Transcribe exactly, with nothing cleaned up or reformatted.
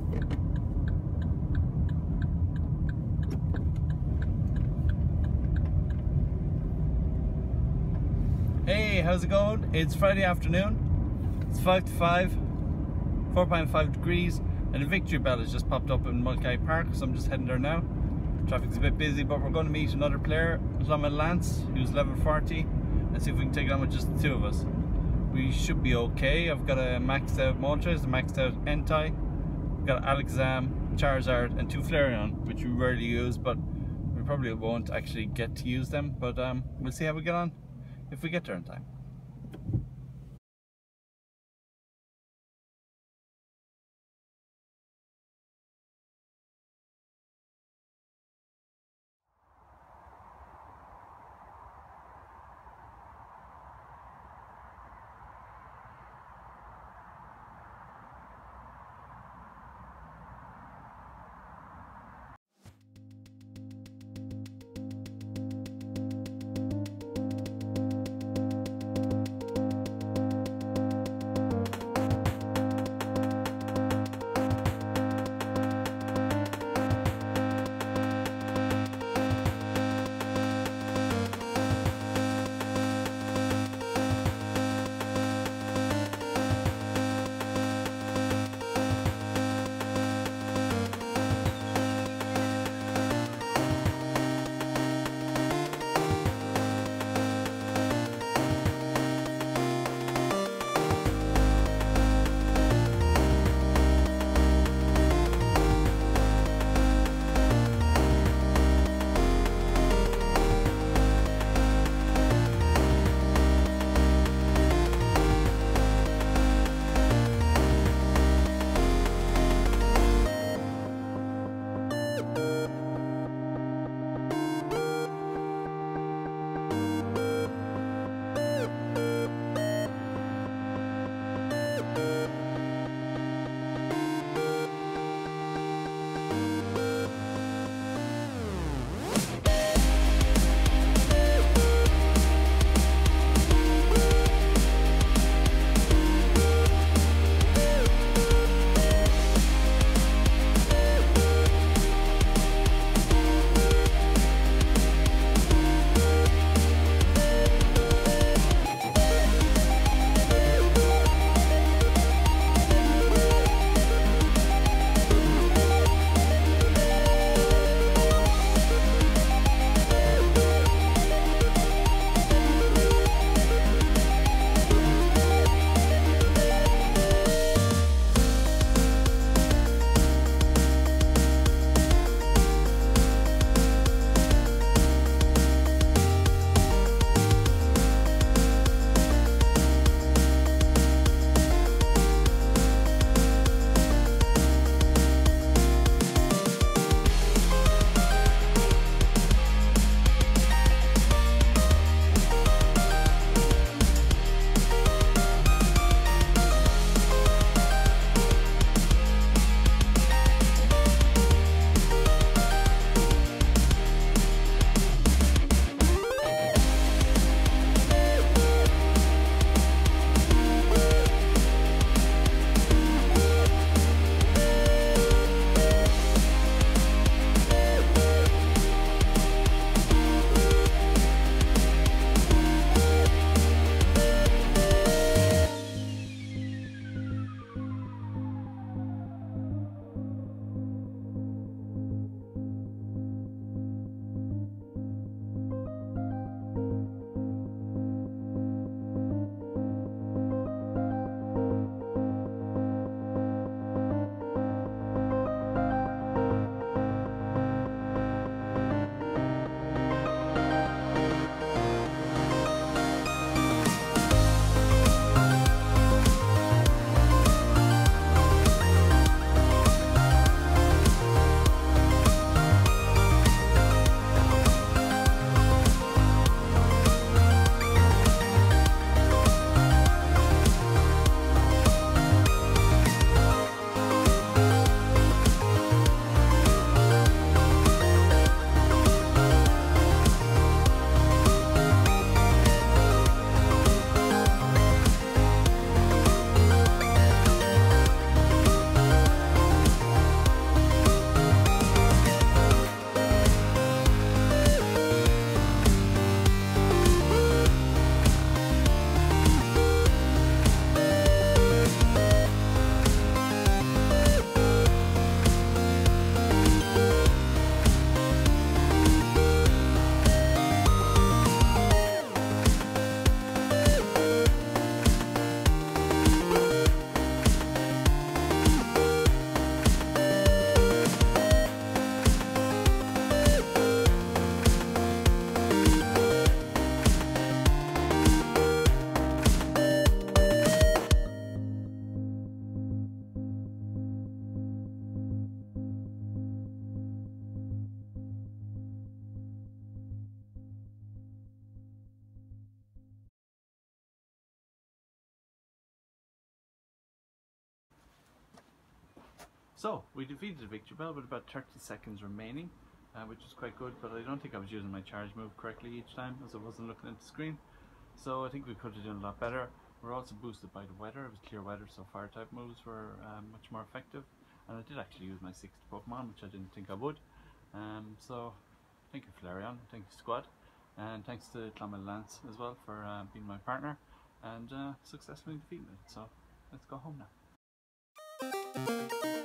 Hey, how's it going? It's Friday afternoon. It's five to five, four point five degrees, and a Victreebel has just popped up in Mulcahy Park, so I'm just heading there now. Traffic's a bit busy, but we're going to meet another player, Lama Lance, who's level forty, and see if we can take it on with just the two of us. We should be okay. I've got a maxed out Moltres, a maxed out Entei, I've got Alakazam, Charizard, and two Flareon, which we rarely use, but we probably won't actually get to use them, but um, we'll see how we get on if we get there in time. So we defeated the Victreebel with about thirty seconds remaining, uh, which was quite good, but I don't think I was using my charge move correctly each time as I wasn't looking at the screen. So I think we could have done a lot better. We're also boosted by the weather. It was clear weather, so fire type moves were um, much more effective. And I did actually use my sixth Pokemon, which I didn't think I would. Um, so thank you Flareon, thank you Squad, and thanks to Clomid Lance as well for uh, being my partner and uh, successfully defeating it. So let's go home now.